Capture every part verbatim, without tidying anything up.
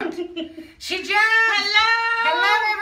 jumped. She jumped. Hello.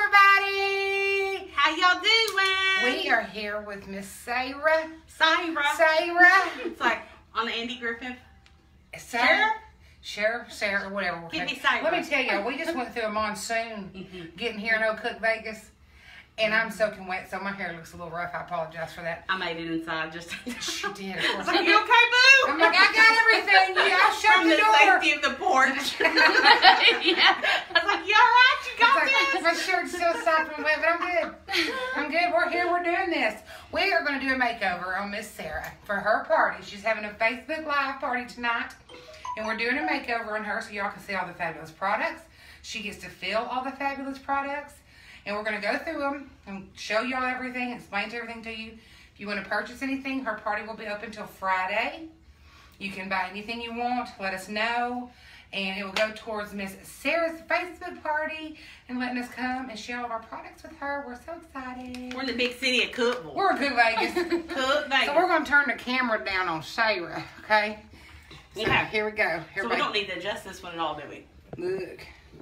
Hello, everybody. How y'all doing? We are here with Miss Sarah. Sarah. Sarah. It's like on the Andy Griffin. Sarah. Sarah, Sarah, whatever. Give me Sarah. Let me tell you, we just went through a monsoon Mm-hmm. getting here in Oak Cook, Vegas. And I'm soaking wet, so my hair looks a little rough. I apologize for that. I made it inside just. She did, of I course. was like, you okay, boo? I'm like, I got everything. Yeah, I shut From the the door. safety of the porch. Yeah. I was like, you all right? You got It's like, this? my shirt's still sopping wet, but I'm good. I'm good. We're here. We're doing this. We are going to do a makeover on Miss Sarah for her party. She's having a Facebook Live party tonight, and we're doing a makeover on her so y'all can see all the fabulous products. She gets to feel all the fabulous products, and we're going to go through them and show y'all everything, explain everything to you. If you want to purchase anything, her party will be open till Friday. You can buy anything you want. Let us know. And it will go towards Miss Sarah's Facebook party and letting us come and share all of our products with her. We're so excited. We're in the big city of Cookville. We're in Good Vegas. Cook Vegas. So we're going to turn the camera down on Sarah, okay? So Okay. here we go. Here So we we don't need to adjust this one at all, do we? Look.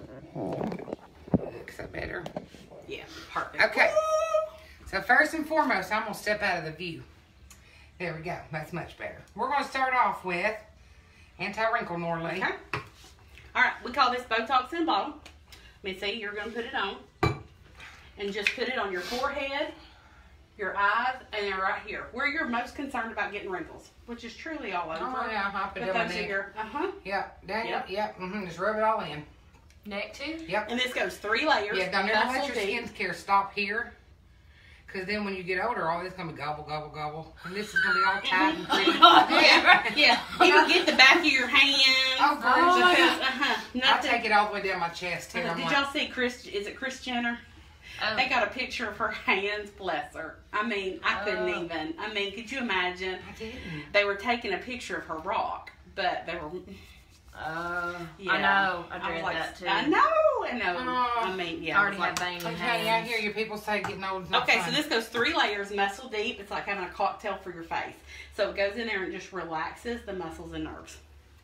Looks so better. Yeah, perfect. Okay. So first and foremost, I'm going to step out of the view. There we go. That's much better. We're going to start off with anti-wrinkle Norley. Okay. All right, we call this Botox in a bottle. Let me see, you're going to put it on. And just put it on your forehead, your eyes, and then right here, where you're most concerned about getting wrinkles, which is truly all over. Oh, yeah. I'll put Put them those in in there. your, uh-huh. Yep. Down. Yep. Yep. Mm-hmm. Just rub it all in. Neck too? Yep. And this goes three layers. Yeah, don't ever let muscle your deep. skincare stop here. Because then when you get older, all this is going to be gobble, gobble, gobble. And this is going to be all tight and pretty. yeah, yeah. Even get the back of your hands. Oh, girl. Because, uh-huh, I'll nothing. take it all the way down my chest here. Uh, I'm Did like, y'all see Chris, is it Chris Jenner? Oh. They got a picture of her hands, bless her. I mean, I couldn't Oh. even. I mean, could you imagine? I didn't. They were taking a picture of her rock, but they were. Oh, Yeah. I know. I was dread like, that too. I know, I know. Oh. I mean, yeah. I I already was have like, veiny Okay, I hands. hear you people say getting old is not okay, fun. so this goes three layers, muscle deep. It's like having a cocktail for your face. So it goes in there and just relaxes the muscles and nerves.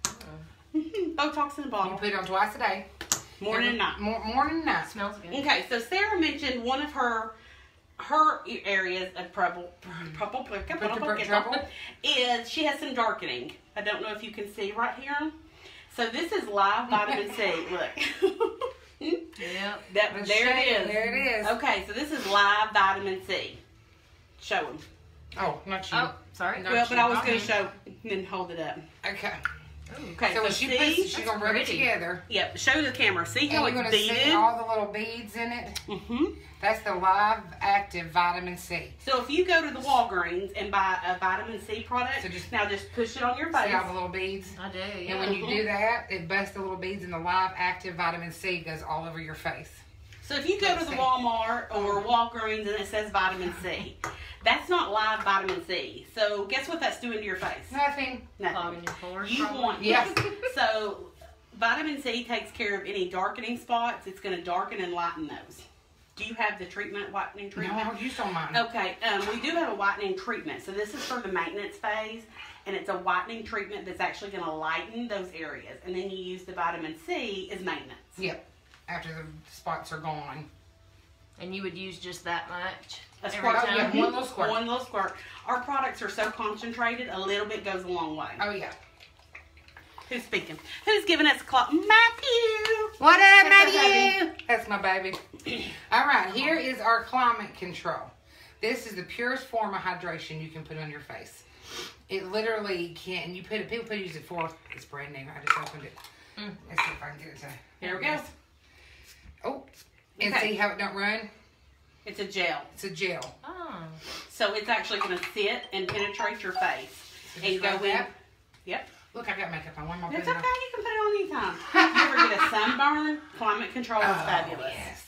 Botox in a You bottle, put it on twice a day. morning and night. Mor- morning and night. Smells good. Okay, so Sarah mentioned one of her her areas of trouble, trouble, Trouble. Trouble. is she has some darkening. I don't know if you can see right here. So this is live vitamin C. Look. Yeah. That, Let's there show it you. is. There it is. Okay, so this is live vitamin C. Show them. Oh, not you. Oh, sorry. No. Well, but I was not going me. to show and then hold it up. Okay. Okay, So when she see? puts, she's That's going to rub it pretty. together. Yep, show the camera. See how And you're it's going to see beaded? all the little beads in it. Mm-hmm. That's the live active vitamin C. So if you go to the Walgreens and buy a vitamin C product, So just- now just push it on your See face. all the little beads? I do, yeah. And when you do that, it busts the little beads and the live active vitamin C goes all over your face. So if you go to Let's the see. Walmart or Walgreens and it says vitamin C, that's not live vitamin C. So guess what that's doing to your face? Nothing. Nothing. Clogging your pores, You probably. want Yes. So vitamin C takes care of any darkening spots. It's going to darken and lighten those. Do you have the treatment, whitening No, treatment? I used on mine. Okay, um, we do have a whitening treatment. So this is for the maintenance phase, and it's a whitening treatment that's actually going to lighten those areas. And then you use the vitamin C as maintenance. Yep. After the spots are gone. And you would use just that much? A every squirt, time? yeah, one little squirt. One little squirt. Our products are so concentrated, a little bit goes a long way. Oh, yeah. Who's speaking? Who's giving us a call? Matthew! What up, That's my Matthew? That's my baby. All right, here is our climate control. This is the purest form of hydration you can put on your face. It literally can. You put it. People put use it for. It's brand new. I just opened it. Mm. Let's see if I can get it to. Here we go. Oh, and Okay. see how it don't run? It's a gel. It's a gel. Oh. So it's actually going to sit and penetrate your face. So And just go like in. that. Yep. Look, I got makeup on. Why am I It's putting okay. it You can put it on anytime. You ever get a sunburn? Climate control is on? Oh, fabulous. yes.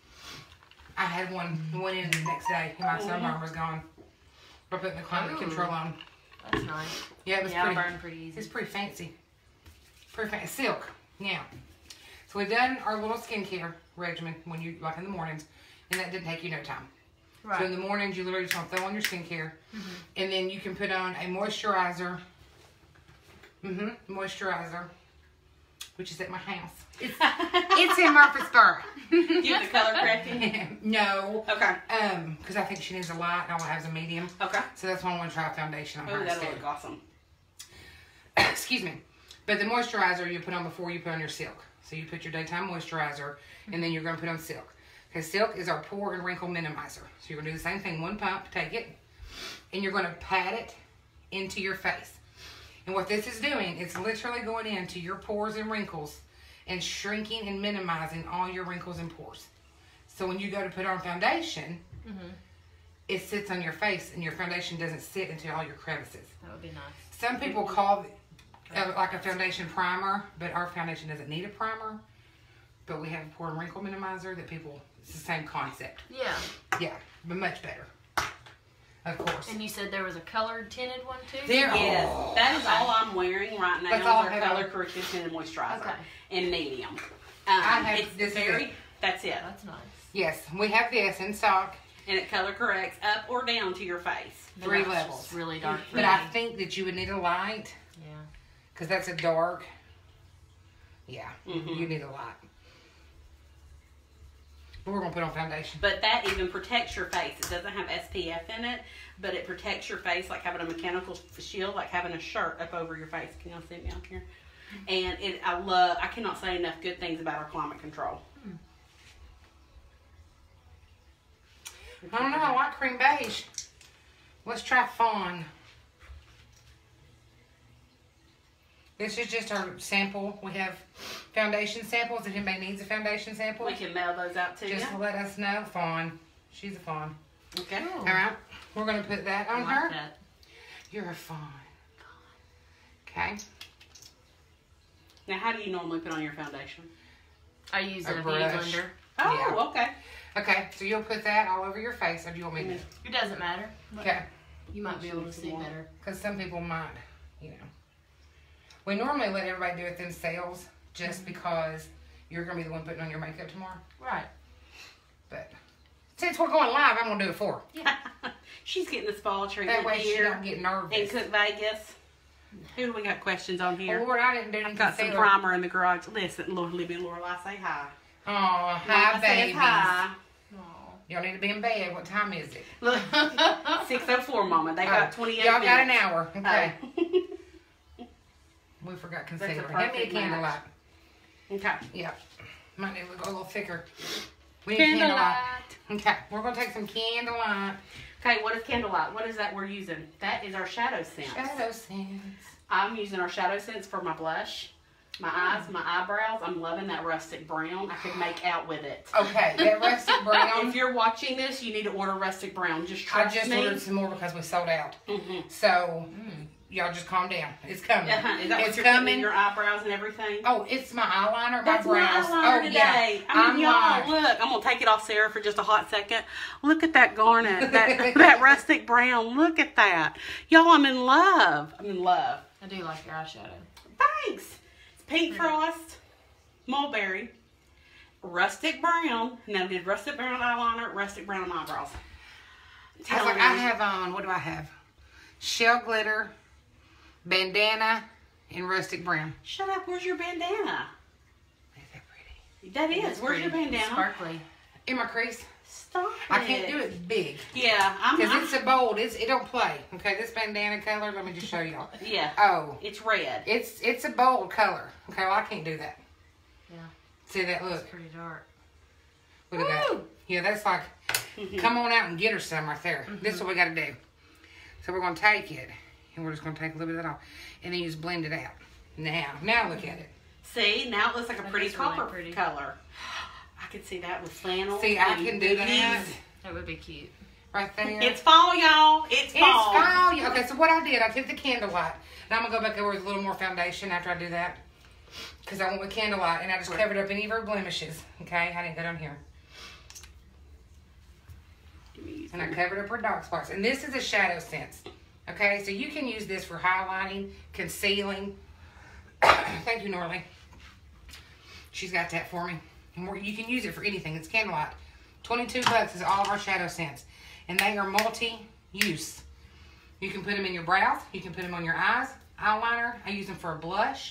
I had one. Went in the next day. And my Mhm. sunburn was gone. By putting the climate Ooh. control on. That's nice. Yeah, it was Yeah, I pretty. burn pretty easy. It's pretty fancy. Pretty fancy. Silk. Yeah. So we've done our little skincare regimen when you like in the mornings, and that didn't take you no time. Right. So in the mornings, you literally just want to throw on your skincare, Mhm. and then you can put on a moisturizer. Mm-hmm. Moisturizer. which is at my house. It's, it's in Murfreesboro. You have the color correcting? No. Okay. Um, because I think she needs a light and all I have is a medium. Okay. So that's why I want to try a foundation on Oh, her that'll instead. look awesome. Excuse me. But the moisturizer you put on before you put on your silk. So you put your daytime moisturizer and then you're going to put on silk. Because silk is our pore and wrinkle minimizer. So you're going to do the same thing. One pump, take it, and you're going to pat it into your face. And what this is doing, it's literally going into your pores and wrinkles and shrinking and minimizing all your wrinkles and pores. So when you go to put on foundation, mm-hmm. it sits on your face and your foundation doesn't sit into all your crevices. That would be nice. Some people call it uh, like a foundation primer, but our foundation doesn't need a primer. But we have a pore and wrinkle minimizer that people, it's the same concept. Yeah. Yeah, but much better. Of course. And you said there was a colored tinted one too? There, Yes, oh. that is all I'm wearing right now. That's Is all our I have color on. corrected tinted moisturizer Okay. in medium. Um, I have it's this very. is it. That's it, That's nice. Yes, we have this in stock. and it color corrects up or down to your face. Three That's levels. just really dark. But I think that you would need a light. Yeah. Because that's a dark. Yeah, Mhm. you need a light. But we're going to put on foundation. But that even protects your face. It doesn't have S P F in it, but it protects your face like having a mechanical shield, like having a shirt up over your face. Can y'all see me out here? And it, I love, I cannot say enough good things about our climate control. I don't know, I like cream beige. Let's try fawn. This is just our sample. We have foundation samples. If anybody needs a foundation sample, We can mail those out to just you. let us know. Fawn. She's a fawn. Okay. Oh. All right. We're going to put that I on like her. that. You're a fawn. Okay. Now, how do you normally put on your foundation? I use A a beauty brush. blender. Oh, Yeah. okay. Okay, so you'll put that all over your face, or do you want me to? It doesn't matter. Okay. You might be able to see More. better. Because some people might, you know. We normally let everybody do it themselves, just because you're going to be the one putting on your makeup tomorrow. Right. But since we're going live, I'm going to do it for her. She's getting the spa treatment That way she here don't get in nervous. Cook Vegas. Who do we got questions on Oh, here? Lord, I didn't do any Got some concealer. primer in the garage. Listen, Lord, Libby and Lorelai, say hi. Oh, Mama hi, says babies. hi. Y'all need to be in bed. What time is it? Look, six oh four, Mama. They got Oh, twenty-eight Y'all got an minutes. hour. Okay. Oh. We forgot That's a concealer. Hand me a perfect candlelight. Okay. Yeah. Might need to go a little thicker. We need candlelight. Okay. We're going to take some candlelight. Okay, what is candlelight? What is that we're using? That is our shadow scent. Shadow sense. I'm using our shadow scents for my blush, my eyes, my eyebrows. I'm loving that rustic brown. I could make out with it. Okay. That rustic brown. If you're watching this, you need to order rustic brown. Just I trust just me. ordered some more because we sold out. Mm-hmm. So, y'all just calm down. It's coming. Uh-huh. Is that it's what you're putting in coming. your eyebrows and everything? Oh, it's my eyeliner, That's my my brows. eyeliner oh, today. yeah. I mean, I'm y'all, live. look. I'm gonna take it off Sarah for just a hot second. Look at that garnet, that that rustic brown. Look at that, y'all. I'm in love. I'm in love. I do like your eyeshadow. Thanks. It's pink frost, mulberry, rustic brown. Now I did rustic brown eyeliner, rustic brown eyebrows. I was Telling like, I you. have on, what do I have? Shell glitter, bandana, and rustic brown. Shut up. Where's your bandana? Is that pretty? That is. It's Where's your pretty. bandana? Sparkly. In my crease. Stop I can't do it big. Yeah, I'm. Because I'm it's a bold. It's, it don't play. Okay, this bandana color, let me just show y'all. yeah. Oh, It's red. it's it's a bold color. Okay, well, I can't do that. Yeah. See that? Look. It's pretty dark. Look at that. Woo! Yeah, that's like, come on out and get her some right there. Mm-hmm. This is what we got to do. So we're going to take it, and we're just going to take a little bit of that off, and then just blend it out. Now, now look at it. See, now it looks like a That pretty is really copper pretty. color. I could see that with flannel. See, I and can do that booties. That would be cute. right there. It's fall, y'all. It's It's fall. fall. Yeah, okay, so what I did, I took the candlelight. Now I'm going to go back over with a little more foundation after I do that. Because I went with candlelight, and I just Right. covered up any of her blemishes. Okay, I didn't go down here. And I covered up her dark spots. And this is a shadow sense. Okay, so you can use this for highlighting, concealing. Thank you, Norley. She's got that for me. And we're, you can use it for anything. It's candlelight. twenty-two bucks is all of our shadow scents. And they are multi-use. You can put them in your brows. You can put them on your eyes. Eyeliner. I use them for a blush.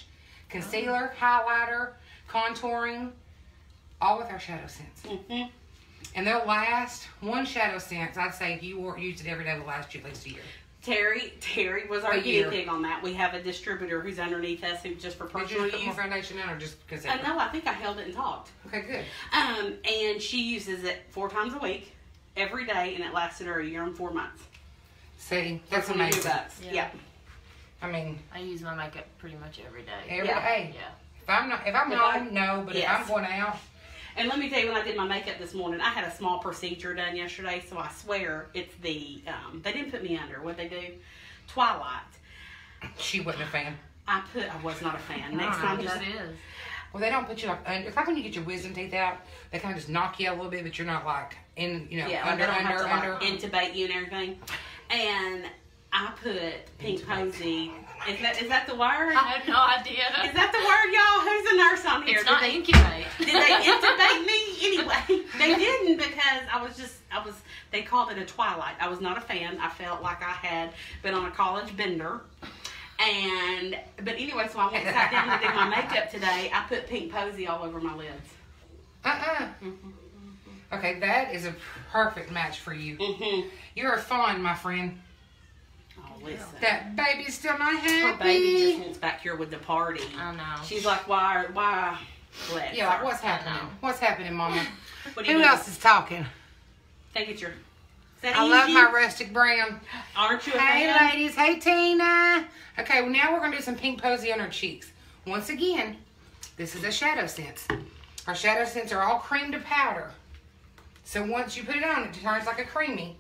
concealer, highlighter, contouring, all with our Shadow Sense. Mm-hmm. And they'll last, one Shadow Sense, I'd say if you wore, used it every day, will last you at least a year. Terry, Terry was our A guinea year. pig on that. We have a distributor who's underneath us who just for Did you personal just put more use. foundation in or just because? Uh, no, I think I held it and talked. Okay, good. Um, and she uses it four times a week, every day, and it lasted her a year and four months. See, that's For twenty-two amazing. bucks. Yeah. Yeah. I mean, I use my makeup pretty much every day. every Yeah. day. Yeah. If I'm not, if I'm If home, I- no. But if Yes. I'm going out, And let me tell you, when I did my makeup this morning, I had a small procedure done yesterday, so I swear it's the, um, they didn't put me under. What'd they do? Twilight. she wasn't a fan. I put, I was not a fan. I Next don't know time, what just, that is. Well, they don't put you like under. It's like when you get your wisdom teeth out, they kind of just knock you out a little bit, but you're not like in, you know, yeah, under, they don't under, have under. to like intubate you and everything. And I put Pink Posy. Is that, is that the word? I have no idea. Is that the word, y'all? Who's a nurse on here? It's not did they, incubate. did they intubate me? Anyway, they didn't because I was just, I was, they called it a twilight. I was not a fan. I felt like I had been on a college bender. And, but anyway, so I went and sat down to do my makeup today. I put Pink Posy all over my lids. Uh-uh. Mm-hmm. Okay, that is a perfect match for you. Mm-hmm. You're a fawn, my friend. Oh, listen. That baby's still not happy. Her baby just wants back here with the party. I know. She's like, why, why? Bless Yeah, like, her. what's happening? What's happening, Mama? What do you Who mean? else is talking? Think it's your. Is that I love Angie? my rustic brown. Aren't you a Hey, fan? ladies. Hey, Tina. Okay, well, now we're going to do some Pink Posy on our cheeks. Once again, this is a Shadow Sense. Our Shadow Sense are all cream to powder. So once you put it on, it turns like a creamy.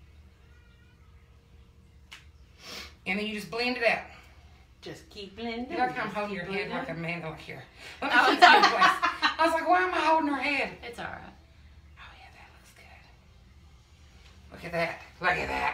And then you just blend it out. Just keep blending. You like how I'm just holding your keep head like blending. a man. Look here. Let me keep you in place. I was like, why am I holding her head? It's alright. Oh, yeah, that looks good. Look at that. Look at that.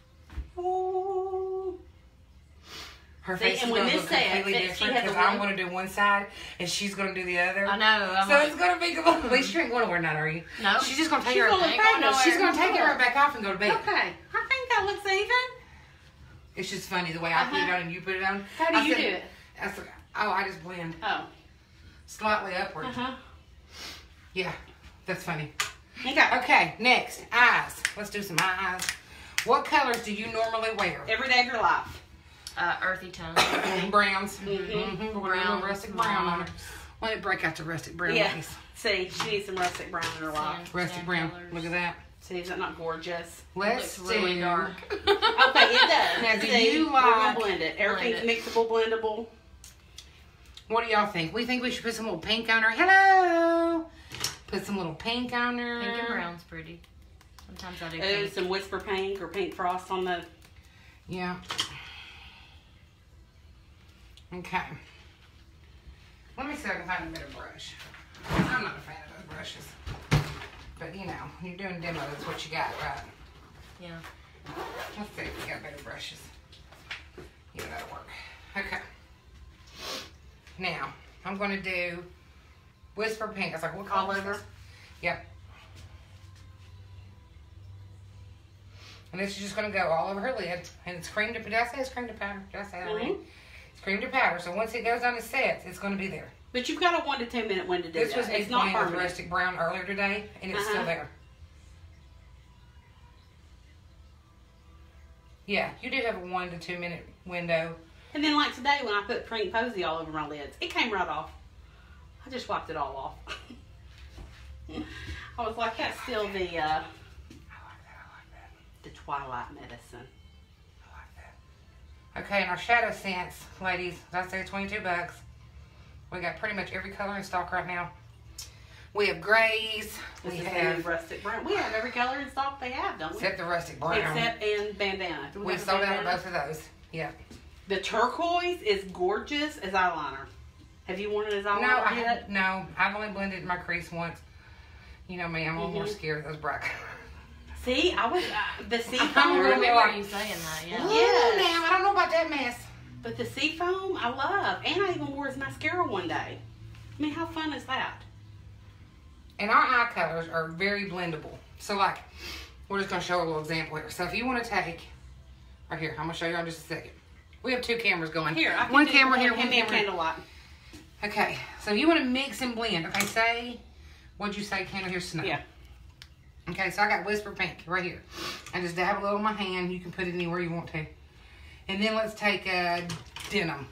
Ooh. Her See, face is and when going to this look says completely that she different has a because I'm one- going to do one side and she's going to do the other. I know. I'm So like, it's going to be good. At least you ain't going to wear none, are you? no. She's just going to take She's her. gonna Ain't look going pregnant. nowhere. She's going to take it right back off and go to bed. Okay, I think that looks even. It's just funny the way I put it Uh-huh. on and you put it on. How do I you said- do it? I said, oh, I just blend Oh. slightly upward. Uh-huh. Yeah, that's funny. Okay. Okay, next, eyes. Let's do some eyes. What colors do you normally wear? Every day of your life. Uh, earthy tone. Browns. Mhm. Mm-hmm. We're going to do a Brown, rustic brown on her. mauve. Let it break out the rustic brown, Yeah. ladies. See, she needs some rustic brown in her life. Sand- Rustic sand brown. colors. Look at that. See, is that not gorgeous? Let's Looks really do- dark. Okay, it does. Now, do See, you we're gonna like- blend it. Everything's Blend mixable, blendable. What do y'all think? We think we should put some little pink on her. Hello! Put some little pink on her. Pink and brown's pretty. Sometimes I do Oh, pink. some whisper pink or pink frost on the. Yeah. Okay. Let me see if I can find a better brush. I'm not a fan of those brushes. But, you know, you're doing demo, that's what you got, right? Yeah. Let's see if we got better brushes. Yeah, that'll work. Okay. Now, I'm going to do Whisper Pink. I was like, what All color is over? this? Yep. And this is just going to go all over her lid. And it's cream to, did I say it's cream to powder? Did I say that already? Mhm. It's cream to powder. So once it goes on the sets, it's going to be there. But you've got a one to two minute window to do This that. was me It's not playing with permanent. rustic brown earlier today, and it's Uh-huh. still there. Yeah, you do have a one to two minute window. And then like today when I put Pink Posy all over my lids, it came right off. I just wiped it all off. I was like, that's still the uh, I like that, I like that. the twilight medicine. I like that. Okay, and our Shadow Sense, ladies, as I say, twenty-two bucks. We got pretty much every color in stock right now. We have grays. This we is have, the rustic brown. We have every color in stock they have, don't we? except the rustic brown. Except in bandana. Do we have a sold out of bandana? both of those. Yeah. The turquoise is gorgeous as eyeliner. Have you worn it as eyeliner No, I yet? no. I've only blended in my crease once. You know me, I'm a little more Mhm. scared of those bright colors. See, I was uh, the sea I'm I foam. really remember like- you saying that, yeah. Ooh, Yes. now, I don't know about that mess. But the sea foam, I love. And I even wore as mascara one day. I mean, how fun is that? And our eye colors are very blendable. So, like, we're just going to show a little example here. So, if you want to take, right here, I'm going to show you in just a second. We have two cameras going. Here, I can one do, camera here, hand one me a camera here. candlelight. Okay, so you want to mix and blend. Okay, say, what'd you say, Kendall? Here's snow. Yeah. Okay, so I got Whisper Pink right here. I just dab a little in my hand. You can put it anywhere you want to. And then let's take a denim.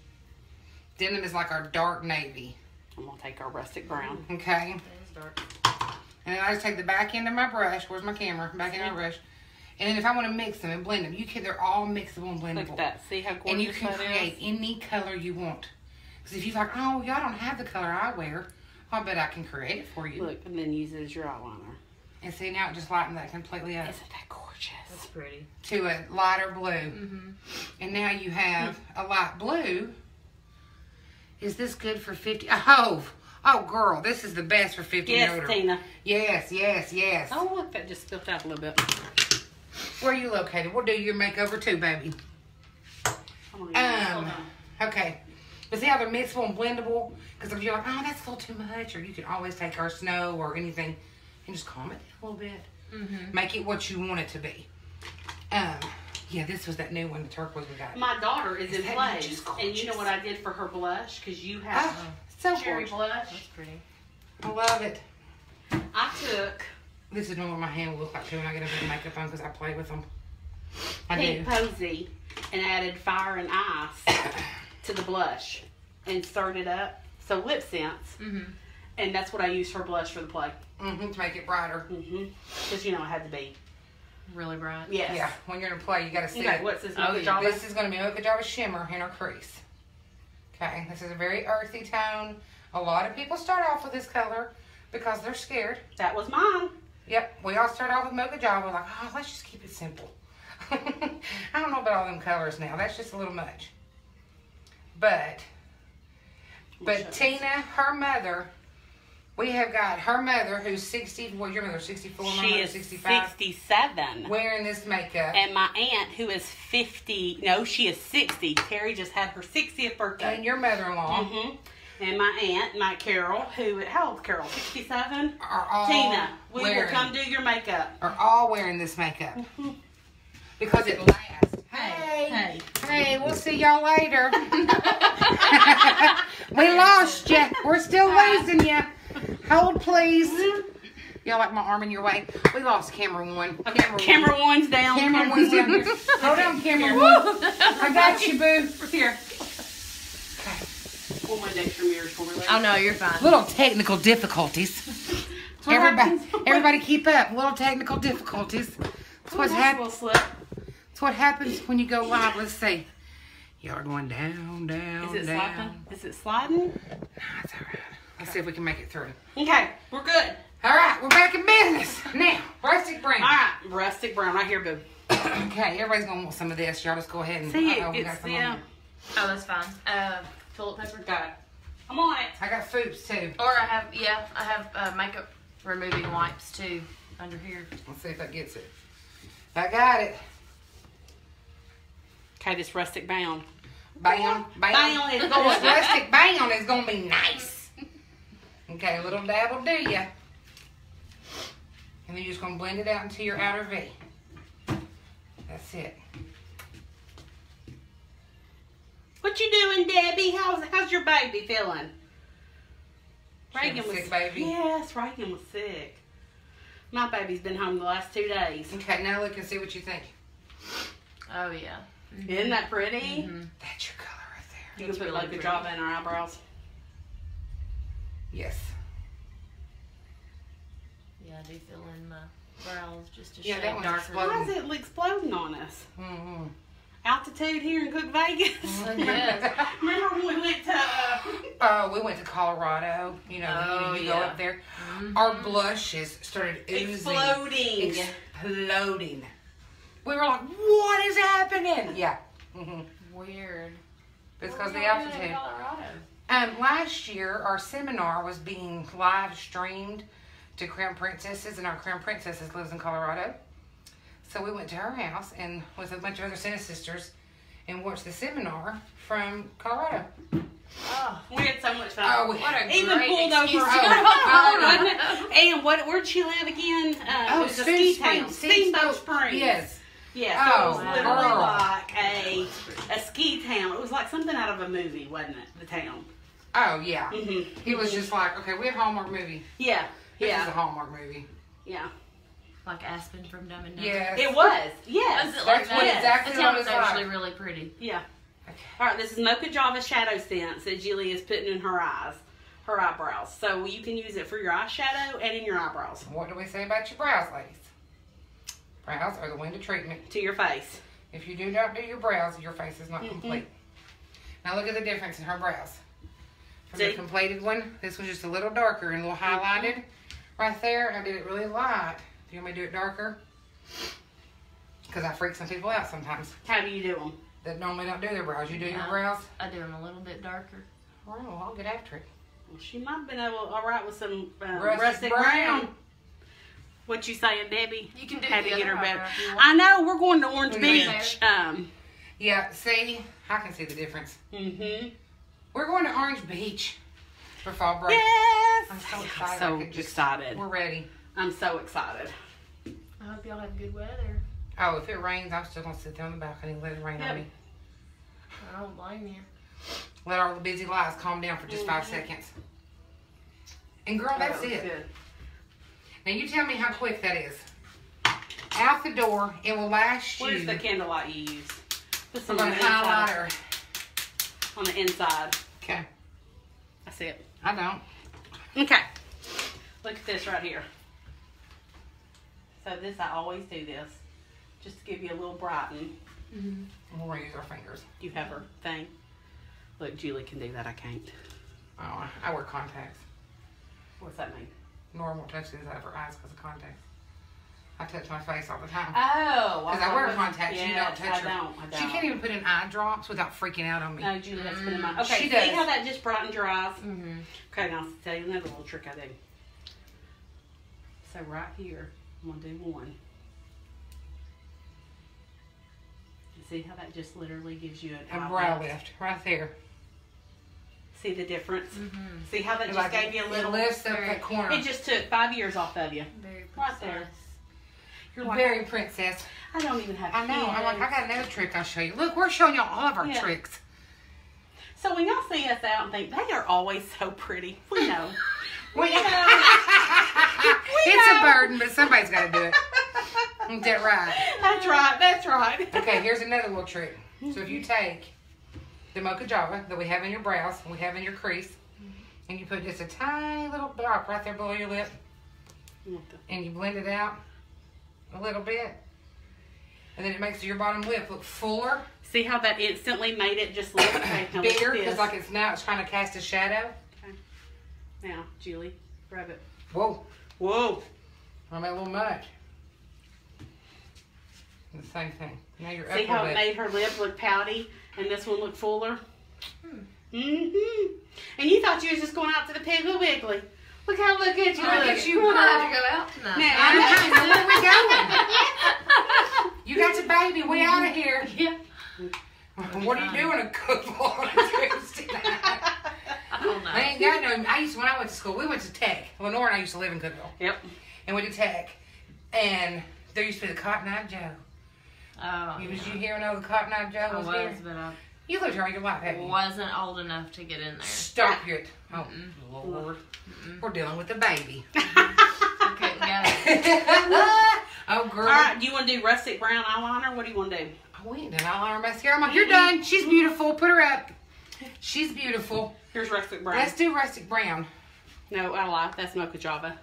Denim is like our dark navy. I'm going to take our rustic brown. Okay. It is dark. And then I just take the back end of my brush. Where's my camera? Back end of my brush. And then if I want to mix them and blend them, you can. They're all mixable and blendable. Look at that. See how gorgeous and you can that create is? any color you want. Because if you're like, oh, y'all don't have the color I wear, I bet I can create it for you. Look, and then use it as your eyeliner. And see, now it just lightened that completely up. Isn't that gorgeous? That's pretty. To a lighter blue. Mm-hmm. And now you have a light blue. Is this good for fifty? Oh, oh, girl, this is the best for fifty Yes, and older. Tina. Yes, yes, yes. Oh, look, that just spilled out a little bit. Where are you located? We'll do your makeover too, baby. Hold on. Um, okay. But see how they're mixable and blendable? Because if you're like, oh, that's a little too much, or you can always take our snow or anything and just calm it down a little bit. Mm-hmm. Make it what you want it to be. Um, yeah, this was that new one, the turquoise we got. My daughter is Is in that play, just and you know gorgeous? what I did for her blush? Because you have Oh, so cherry gorgeous. blush. That's pretty. I love it. I took This is what my hand will look like too when I get a bit of makeup on because I play with them. I Pink do. Posy and added fire and ice to the blush and stirred it up. So lip scents. Mm-hmm. And that's what I use for blush for the play. Mm-hmm, to make it brighter. Mm-hmm. Because, you know, it had to be. Really bright. Yes. Yeah, when you're in play, you got to see Okay, it. what's this? Oh, Oh, yeah. This is going to be Mocha Java Shimmer in our crease. Okay, this is a very earthy tone. A lot of people start off with this color because they're scared. That was mine. Yep, we all start off with Mocha Java. We're like, oh, let's just keep it simple. I don't know about all them colors now. That's just a little much. But, but Tina, her mother, we have got her mother who's sixty. Well, your mother's sixty-four. My She mother's is sixty-five. sixty-seven. Wearing this makeup. And my aunt, who is fifty, no, she is sixty. Terry just had her sixtieth birthday. And your mother-in-law Mm-hmm. And my aunt, my Carol, who, how old's Carol? sixty-seven? are all Tina, we wearing, will come do your makeup. are all wearing this makeup because it lasts. Hey, Hey. hey, we'll see y'all later. We lost you. We're still losing you. Hold, please. Y'all like my arm in your way? We lost camera one. Okay, Camera, camera one. one's down. Camera one's down here. Hold on, camera one. I got you, boo. Here. Pull my extra mirrors for me later. Oh, no, you're fine. Little technical difficulties. what Everybody, happens- everybody keep up. Little technical difficulties. That's what's Nice happening. little slip. That's what happens when you go live. Let's see. Y'all are going down, down, Is it down. sliding? Is it sliding? That's all right. Let's see if we can make it through. Okay, we're good. All right, we're back in business. Now, rustic brown. All right, rustic brown right here, boo. Okay, everybody's going to want some of this. Y'all just go ahead and... See, uh-oh, we got it's, some on yeah. here. Oh, that's fine. Uh, toilet paper. Got it. I'm on it. I got foods, too. Or I have, yeah, I have uh, makeup removing wipes too under here. Let's see if that gets it. I got it. Okay, this rustic brown. Bam, bam. Bam is This going. rustic bam is going to be nice. Okay, a little dab will do ya. And then you're just going to blend it out into your outer V. That's it. What you doing, Debbie? How's how's your baby feeling? She have a sick baby? Yes, Reagan was sick. My baby's been home the last two days. Okay, now look and see what you think. Oh yeah. Isn't that pretty? Mm-hmm. That's your color right there. You can put like a drop in our eyebrows. Yes. Yeah, I do feel in my brows just a Yeah, that shade one's darker. exploding. Why is it exploding on us? Mm-hmm. Altitude here in Cook Vegas. Oh, yes. Remember when we went to? Uh, Uh, we went to Colorado. You know, Oh, you, you yeah. go up there. Mhm. Our blushes started oozing. exploding. Exploding. We were like, what is happening? Yeah. Mm-hmm. Weird. It's because of the What are you doing in altitude. Colorado? Um, last year, our seminar was being live streamed to Crown Princesses, and our Crown Princesses lives in Colorado. So we went to her house and with a bunch of other Santa sisters and watched the seminar from Colorado. Oh, we had so much fun. Oh, we- What a Even great pulled over. excuse to Oh, go oh, home. And what? Where'd she live again? Uh, Oh, it was a Spoon ski Springs. town. Steamboat Springs. Yes. Yeah. So Oh, it was literally girl. like a a ski town. It was like something out of a movie, wasn't it? The town. Oh, yeah. Mm-hmm. It was just like, okay, we have a Hallmark movie. Yeah. This yeah. is a Hallmark movie. Yeah. Like Aspen from Dumb and Dumber. Yes. It was. Yes. Was it That's like what that? exactly It's what it's actually like. really pretty. Yeah. Okay. All right, this is Mocha Java Shadow Sense that Julie is putting in her eyes, her eyebrows. So you can use it for your eyeshadow and in your eyebrows. What do we say about your brows, ladies? Brows are the window treatment. To your face. If you do not do your brows, your face is not Mm-hmm. complete. Now look at the difference in her brows. From See? the completed one, this one's just a little darker and a little highlighted. Right there, I did it really light. Do you want me to do it darker? Because I freak some people out sometimes How do you do them? that normally don't do their brows. You do your Yeah. brows? I do them a little bit darker. Oh, well, I'll get after it. Well, she might have been able, all right with some um, Rustic rustic brown. brown. What you saying, Debbie? You can do Had the to get other her better. eyebrow if you want. I know we're going to Orange Look at Beach. Um. Yeah, see? I can see the difference. Mhm. We're going to Orange Beach for fall break. Yes. I'm so I'm excited. so I could just- excited. We're ready. I'm so excited. I hope y'all have good weather. Oh, if it rains, I'm still going to sit there on the balcony and let it rain Yep. on me. I don't blame you. Let all the busy lives calm down for just five Mhm. seconds. And girl, that's That was it. Good. Now you tell me how quick that is. Out the door, it will last you. Where's the candlelight you use? Put I'm some on going the to highlight inside. her. On the inside. Okay. That's it. I don't. Okay. Look at this right here. So this, I always do this. Just to give you a little brighten. Mm-hmm. We're going to use our fingers. You have her thing. Look, Julie can do that. I can't. Oh, I wear contacts. What's that mean? Normal touches out of her eyes because of contacts. I touch my face all the time. Oh. Because I wear contacts, you don't yes, touch I her. don't. I don't. She can't even put in eye drops without freaking out on me. No, Julie has to put in mine. Mm, Okay, she see does. how that just brightened your eyes? Mm-hmm. Okay, now I'll tell you another little trick I do. So right here, I'm going to do one. See how that just literally gives you an A eye brow lift? lift right there. See the difference? Mm-hmm. See how that It's just like gave you a it little... lifts up very- that corner. It just took five years off of you. Very Right there. precise. You're like, Very princess. I don't even have I know. I'm like, I kids. got another trick I'll show you. Look, we're showing y'all all of our Yeah. tricks. So when y'all see us out and think, they are always so pretty, we know. We We know. It's know. a burden, but somebody's got to do it. Ain't that right? That's right, that's right. Okay, here's another little trick. So if you take the Mocha Java that we have in your brows and we have in your crease, and you put just a tiny little drop right there below your lip, and you blend it out a little bit, and then it makes your bottom lip look fuller, See how that instantly made it just look okay, now look bigger, at because this. like it's now it's trying to cast a shadow. Now, Julie, grab it. Whoa, Whoa. I'm a little much. The same thing. Now your See upper how it lip. made her lip look pouty and this one look fuller? Hmm. Mm-hmm. And you thought you was just going out to the Piggly Wiggly. Look how look at you. Look at you, We'll girl. have to go out tonight. Now, I know. Where we going? You got your baby. We out of here. Yeah. What are you doing a couple on a Tuesday night? I don't know. I ain't got no. I used to, when I went to school. We went to Tech. Lenore and I used to live in Cookville, Yep. and went to Tech. And there used to be the Cotton Eye Joe. Oh, You, was yeah. you here when all the Cotton Eye Joe I was, was, here? but I You lived here all your life, haven't you? wasn't old enough to get in there. Stop it. Oh, Mm-mm. Lord. We're dealing with the baby. I couldn't go. Oh, girl. All right, do you want to do rustic brown eyeliner? What do you want to do? Oh, we ain't done eyeliner mascara. I'm like, you're done. She's beautiful. Put her up. She's beautiful. Here's rustic brown. Let's do rustic brown. No, I lie. That's Mocha Java.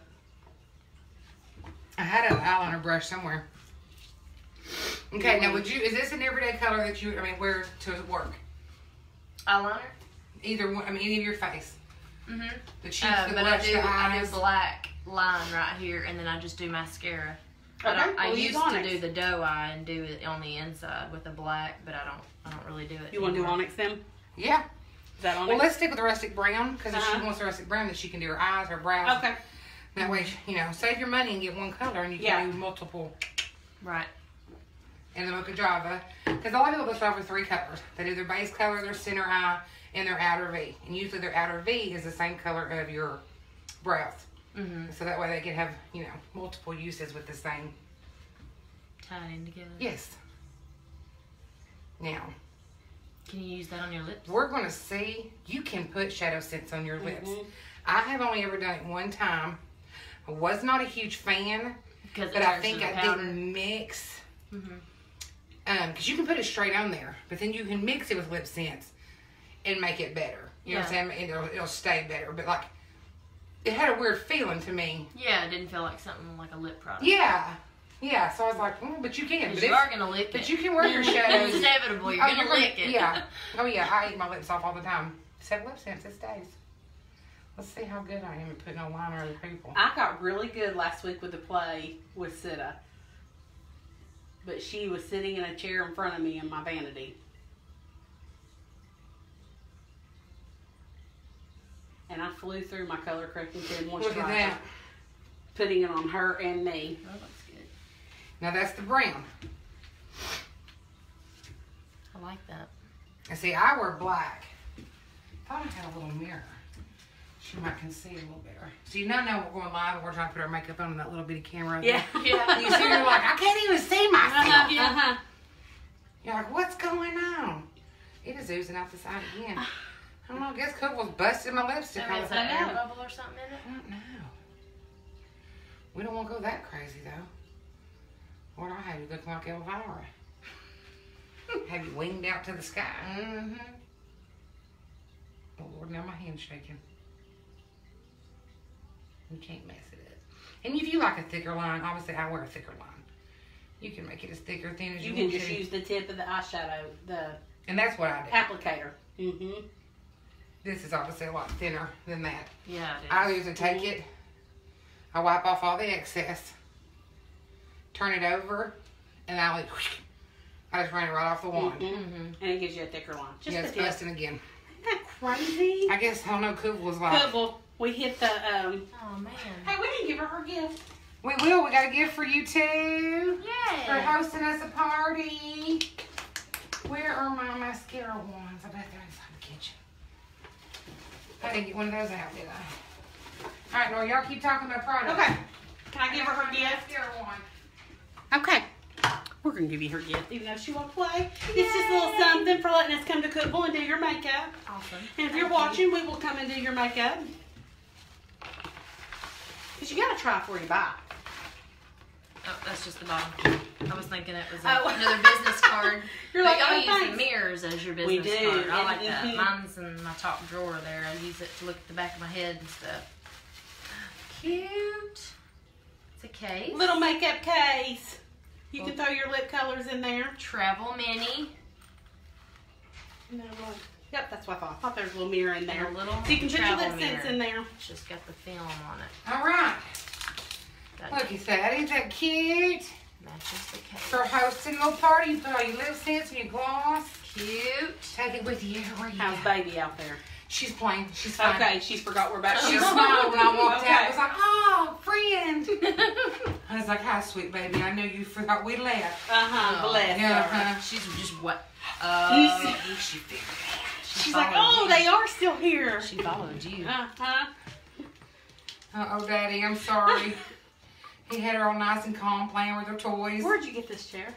I had an eyeliner brush somewhere. Okay, now would you, is this an everyday color that you, I mean, wear to work? Eyeliner? Either one, I mean, any of your face. Mm-hmm. The cheeks, Uh, the but I blush, do, the I eyes. do black line right here, and then I just do mascara. I, Okay, don't, I we'll use used to Onyx. do the doe eye and do it on the inside with the black, but I don't. I don't really do it. You want to do anymore. Onyx then? Yeah. Is that Onyx? Well, let's stick with the rustic brown, because if Uh-huh. she wants the rustic brown, then she can do her eyes, her brows. Okay. That way, you know, save your money and get one color, and you can Yeah. do multiple Right. in the Mocha Java. Because a lot of people go start with three colors. They do their base color, their center eye, and their outer V. And usually their outer V is the same color of your brows. Mm-hmm. So that way they can have, you know, multiple uses with the same. Tied in together. Yes. Now, Can you use that on your lips? We're going to see. You can put shadow scents on your lips. Mhm. I have only ever done it one time. I was not a huge fan, Because it but I turns think to I powder. didn't mix. Mm-hmm. Um, because you can put it straight on there, but then you can mix it with lip scents and make it better. You know what I'm saying? It'll, it'll stay better. But like, it had a weird feeling to me. Yeah, it didn't feel like something like a lip product. Yeah, yeah. So I was like, mm, but you can. But you if- are gonna lick it. But you can wear your shadows. It's inevitable. You're Oh, gonna lick it. Yeah. Oh yeah. I eat my lips off all the time. Except lip scents. It stays. Let's see how good I am at putting on liner other people. I got really good last week with the play with Sita. But she was sitting in a chair in front of me in my vanity. And I flew through my color correcting pen moisturizer. Look at that. Putting it on her and me. That looks good. Now that's the brown. I like that. And see, I wear black. Thought I had a little mirror. She might can see a little better. So you know now we're going live and we're trying to put our makeup on that little bitty camera. Yeah. Yeah. You see, you're like, I can't even see myself. Uh-huh, Yeah. uh-huh. You're like, what's going on? It is oozing out the side again. I don't know. I guess Cook was busting my lipstick. So I is was that like, air no. bubble or something in it? I don't know. We don't want to go that crazy though. Lord, I have you looking like Elvira. Have you winged out to the sky? Mm-hmm. Oh Lord, now my hand's shaking. You can't mess it up. And if you like a thicker line, obviously I wear a thicker line. You can make it as thick or thin as you, You can want just to. use the tip of the eyeshadow, the And that's what I do. applicator. Mm-hmm. This is obviously a lot thinner than that. Yeah, it is. I usually take it, I wipe off all the excess, turn it over, and I like, I just run it right off the wand. Mm-hmm. Mm-hmm. And it gives you a thicker line. Just Yeah, the it's tip. busting again. Isn't that crazy? I guess, I don't know, Cool was like, Good, well, we hit the, um, Oh, man. hey, we didn't give her her gift. we will, we got a gift for you too. For Yay. hosting us a party. Where are my mascara ones? I bet they're inside the kitchen. I didn't get one of those out, did I? Alright, Nora, y'all keep talking about products. Okay. Can I give her her My gift? mascara one. Okay. We're going to give you her gift, even though she won't play. It's just a little something for letting us come to Cookville and do your makeup. Awesome. And if you're watching, we will come and do your makeup. Because you got to try before you buy. Oh, that's just the bottom. I was thinking it was a, Oh. another business card. You're But like, y'all oh, use thanks. the mirrors as your We business do, card. I and- like that. mhm. Mine's in my top drawer there. I use it to look at the back of my head and stuff. Cute. It's a case. Little makeup case. You can throw your lip colors in there. Travel mini. No, well, yep, that's what I thought. I thought there was a little mirror in there. And a little So you can put your travel lip scents mirror. in there. It's just got the film on it. Alright. That Look at that. Ain't that cute? matches the case. For hosting a little party, you put all your lip scents and your gloss. Cute. Take it with you everywhere you How's go. baby out there? She's playing. She's fine. Okay, she's forgot we're back She here. smiled when I walked Okay. out. I was like, oh, friend. I was like, hi, sweet baby. I knew you forgot we left. Uh-huh, Oh. bless Yeah, her. uh, She's just what? Uh, she figured it out. she She's like, followed oh, you. they are still here. She followed you. Uh-huh. Uh-oh, Daddy, I'm sorry. He had her all nice and calm playing with her toys. Where'd you get this chair?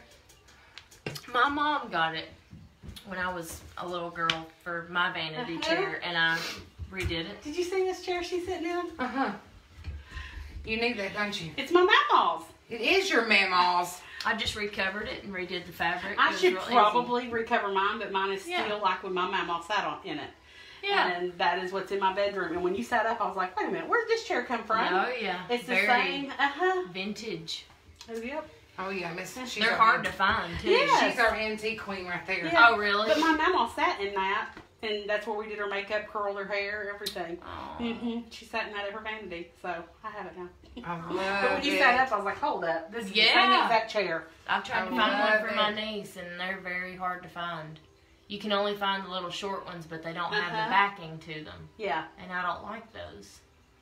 My mom got it when I was a little girl for my vanity Uh-huh. chair, and I redid it. Did you see this chair she's sitting in? Uh-huh. You need that, don't you? It's my mama's. It is your mama's. I just recovered it and redid the fabric. I It was should real easy. probably recover mine, but mine is still Yeah. like when my mama sat on in it. Yeah. And that is what's in my bedroom. And when you sat up, I was like, wait a minute, where did this chair come from? Oh yeah. It's the Very same. Uh-huh. vintage. Oh, yep. Oh, yeah, Miss. She's They're our hard ant- to find too. Yeah. She's our antique queen right there. Yeah. Oh really? But my mama sat in that, and that's where we did her makeup, curled her hair, everything. Aw. hmm She sat in that at her vanity, so I have it now. I love But when you it. sat up, I was like, hold up. This is the same Yeah. exact chair. I've tried I to find love one for my it. niece, and they're very hard to find. You can only find the little short ones, but they don't have Uh-huh. the backing to them, Yeah. and I don't like those.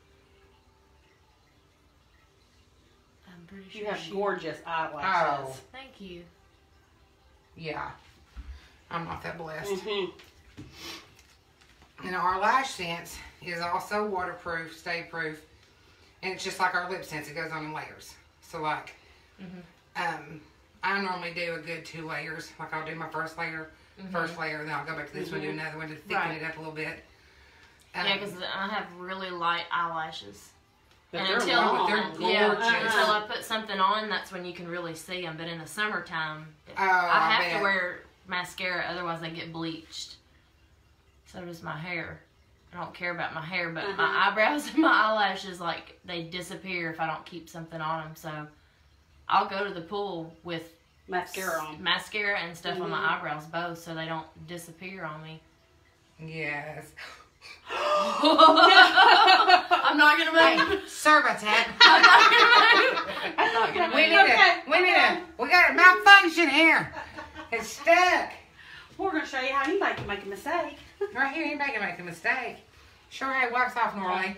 I'm pretty sure You have she- gorgeous eyelashes. Oh. Thank you. Yeah. I'm not that blessed. Mm-hmm. And our lash scents is also waterproof, stay proof. And it's just like our lip scents. It goes on in layers. So like, Mhm. um, I normally do a good two layers. Like I'll do my first layer Mhm. first layer, and then I'll go back to this one, do another one to thicken Right. it up a little bit. Um, Yeah, because I have really light eyelashes. But And they're until, long. They're yeah, gorgeous. until I put something on, that's when you can really see them. But in the summertime, Oh, I have I bet. to wear mascara, otherwise they get bleached. So does my hair. I don't care about my hair, but Uh-huh. my eyebrows and my eyelashes, like, they disappear if I don't keep something on them. So I'll go to the pool with Mascara on. mascara and stuff on Mhm. my eyebrows both, so they don't disappear on me. Yes. I'm not gonna move. Hey, sorry about that. I'm not gonna move. I'm not gonna We move. need Okay, a, we need okay. a, we got a malfunction here. It's stuck. We're going to show you how anybody can make a mistake. Right here, anybody can make a mistake. Sure, hey, wipes off, Norley.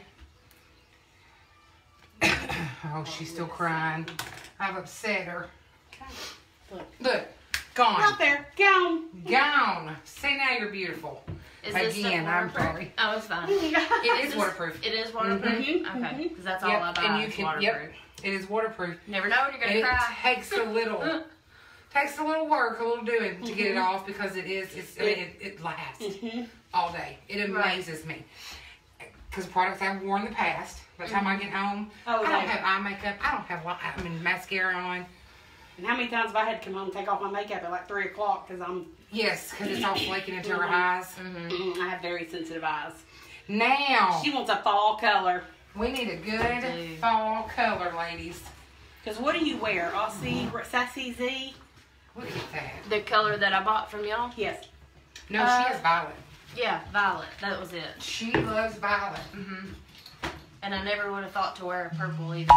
Oh, she's still crying. I've upset her. Okay. Look. Look, gone. Out there. Gone. Gone. See, now you're beautiful. Is this Again, stuff I'm waterproof? sorry. Oh, it's fine. It is This- waterproof. It is waterproof? Mhm, Okay, mhm. because that's all Yep, I buy and you is can, waterproof. yep, it is waterproof. Never know when you're And going to it cry. takes a little, takes a little work, a little doing to get it Mhm. off because it is, it's, I mean, it, it lasts Mhm. all day. It amazes me. Because products I've worn in the past, by the time I get home, Oh, I don't they- have eye makeup, I don't have, li- I mean, mascara on. And how many times have I had to come home and take off my makeup at like three o'clock because I'm, Yes, because it's all flaking into her eyes. Mm-hmm. mm, I have very sensitive eyes. Now, She wants a fall color. we need a good do. fall color, ladies. Because what do you wear? Aussie, Sassy Z? Look at that. The color that I bought from y'all? Yes. No, Uh, she has violet. Yeah, violet. That was it. She loves violet. Mm-hmm. And I never would have thought to wear a purple either.